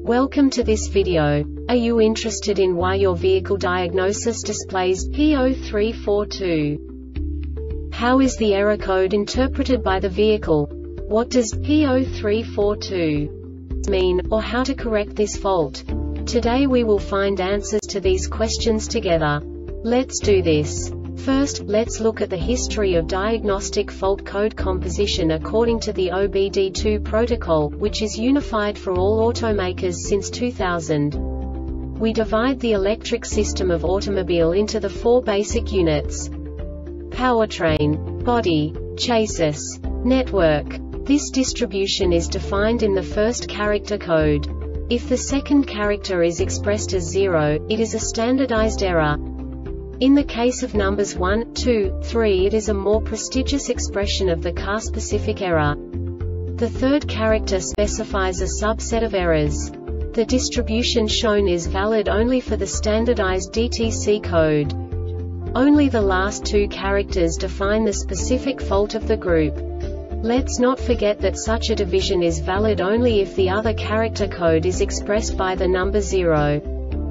Welcome to this video. Are you interested in why your vehicle diagnosis displays P0342? How is the error code interpreted by the vehicle? What does P0342 mean, or how to correct this fault? Today we will find answers to these questions together. Let's do this. First, let's look at the history of diagnostic fault code composition according to the OBD2 protocol, which is unified for all automakers since 2000. We divide the electric system of automobile into the four basic units: powertrain, body, chassis, network. This distribution is defined in the first character code. If the second character is expressed as 0, it is a standardized error. In the case of numbers 1, 2, 3, it is a more prestigious expression of the car-specific error. The third character specifies a subset of errors. The distribution shown is valid only for the standardized DTC code. Only the last two characters define the specific fault of the group. Let's not forget that such a division is valid only if the other character code is expressed by the number 0.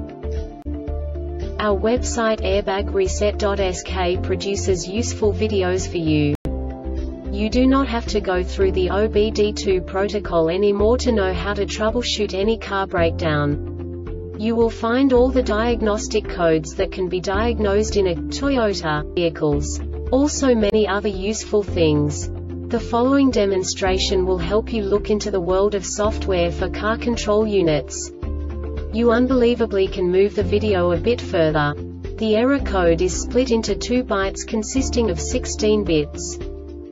Our website airbagreset.sk produces useful videos for you. You do not have to go through the OBD2 protocol anymore to know how to troubleshoot any car breakdown. You will find all the diagnostic codes that can be diagnosed in a Toyota vehicles. Also many other useful things. The following demonstration will help you look into the world of software for car control units. You unbelievably can move the video a bit further. The error code is split into 2 bytes consisting of 16 bits.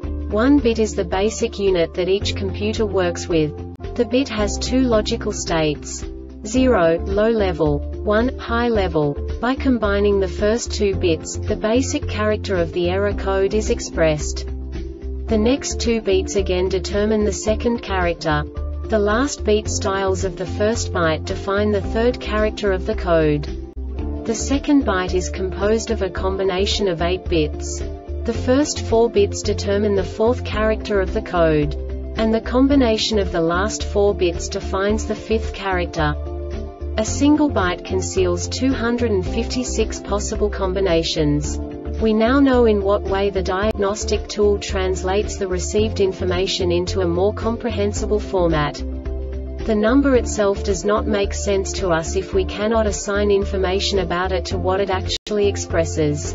1 bit is the basic unit that each computer works with. The bit has 2 logical states: 0, low level, 1, high level. By combining the first 2 bits, the basic character of the error code is expressed. The next 2 beats again determine the second character. The last beat styles of the first byte define the third character of the code. The second byte is composed of a combination of 8 bits. The first 4 bits determine the fourth character of the code. And the combination of the last 4 bits defines the fifth character. A single byte conceals 256 possible combinations. We now know in what way the diagnostic tool translates the received information into a more comprehensible format. The number itself does not make sense to us if we cannot assign information about it to what it actually expresses.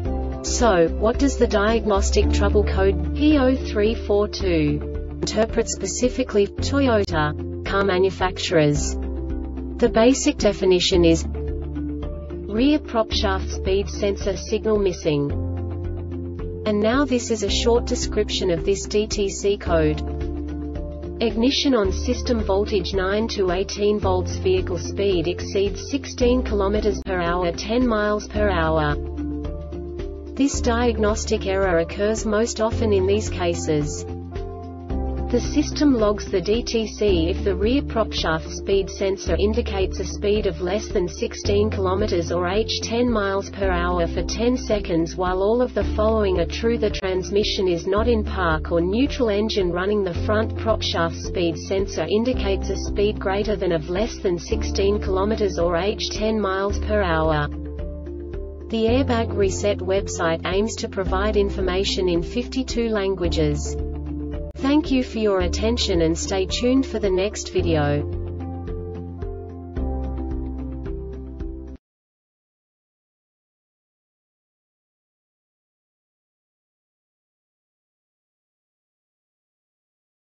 So, what does the diagnostic trouble code P0342 interpret specifically for Toyota car manufacturers? The basic definition is rear propshaft speed sensor signal missing. And now this is a short description of this DTC code. Ignition on system voltage 9 to 18 volts. Vehicle speed exceeds 16 km per hour, 10 miles per hour. This diagnostic error occurs most often in these cases. The system logs the DTC if the rear propshaft speed sensor indicates a speed of less than 16 km or h 10 miles per hour for 10 seconds while all of the following are true. The transmission is not in park or neutral. Engine running. The front propshaft speed sensor indicates a speed greater than of less than 16 km or h 10 miles per hour. The Airbag Reset website aims to provide information in 52 languages. Thank you for your attention and stay tuned for the next video.